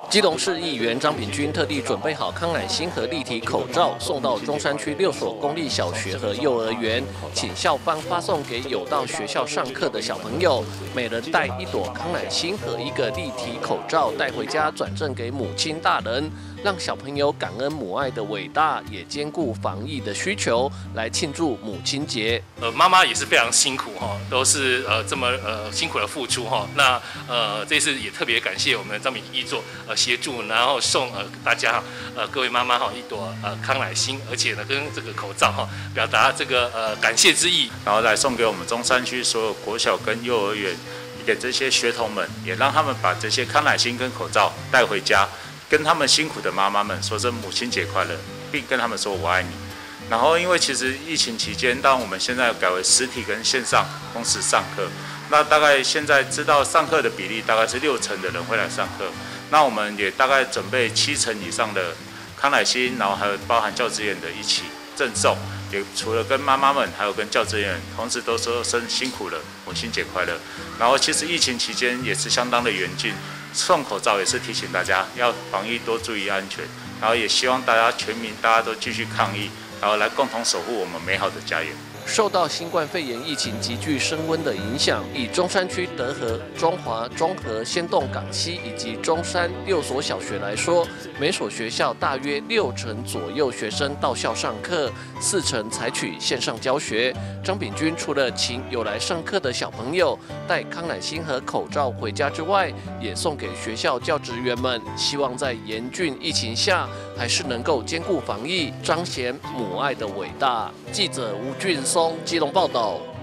基隆市议员张炳君特地准备好康乃馨和立体口罩，送到中山区6所公立小学和幼儿园，请校方发送给有到学校上课的小朋友，每人带1朵康乃馨和1个立体口罩带回家，转赠给母亲大人，让小朋友感恩母爱的伟大，也兼顾防疫的需求，来庆祝母亲节。 妈妈也是非常辛苦哈，都是这么辛苦的付出哈。那这次也特别感谢我们张炳义做协助，然后送大家各位妈妈哈1朵康乃馨，而且呢跟这个口罩哈，表达这个感谢之意， 然后来送给我们中山区所有国小跟幼儿园，给这些学童们，也让他们把这些康乃馨跟口罩带回家，跟他们辛苦的妈妈们说声母亲节快乐，并跟他们说我爱你。然后因为其实疫情期间，当我们现在改为实体跟线上同时上课，那大概现在知道上课的比例大概是60%的人会来上课，那我们也大概准备70%以上的康乃馨，然后还有包含教职员的一起赠送，也除了跟妈妈们，还有跟教职员，同时都说声辛苦了，母亲节快乐。然后其实疫情期间也是相当的严峻，送口罩也是提醒大家要防疫多注意安全，然后也希望大家全民大家都继续抗疫，然后来共同守护我们美好的家园。 受到新冠肺炎疫情急剧升温的影响，以中山区德和、中华、中和、仙洞港西以及中山6所小学来说，每所学校大约60%左右学生到校上课，40%采取线上教学。张炳君除了请有来上课的小朋友带康乃馨和口罩回家之外，也送给学校教职员们，希望在严峻疫情下，还是能够兼顾防疫，彰显母爱的伟大。记者吴俊松基隆报道。